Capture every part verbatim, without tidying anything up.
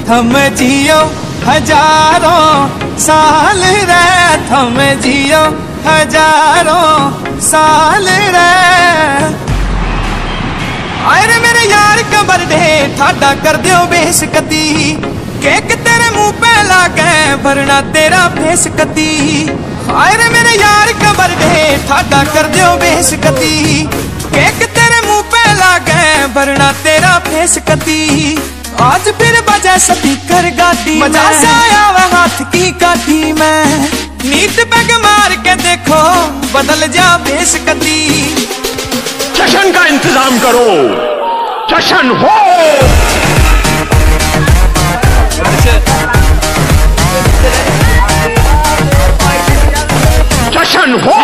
थम जियो हजारों साल रे, थम जियो हजारों साल रे। आए रे मेरे यार का बर्थडे थाड़ा कर दियो बेशकती, केक तेरे मुंह पे लाके भरना तेरा फेस कती। आए रे मेरे यार का बर्थडे थाड़ा कर दियो बेशकती, केक तेरे मुंह पे लाके भरना तेरा फेस कती। आज फिर बजा स्पीकर गाती, मजा से आया वह हाथ की काटी में। नींद पैग मार के देखो बदल जा बेशकती। जश्न का इंतजाम करो, जश्न हो। जश्न हो।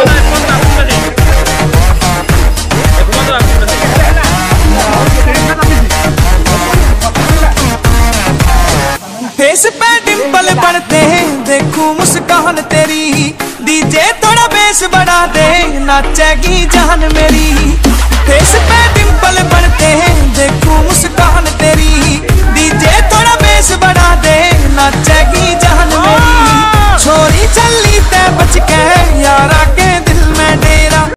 फेस पे डिंपल बढ़ते देखूं मुस्कान तेरी, डीजे थोड़ा बेस बढ़ा दे नाचेगी जान मेरी। फेस पे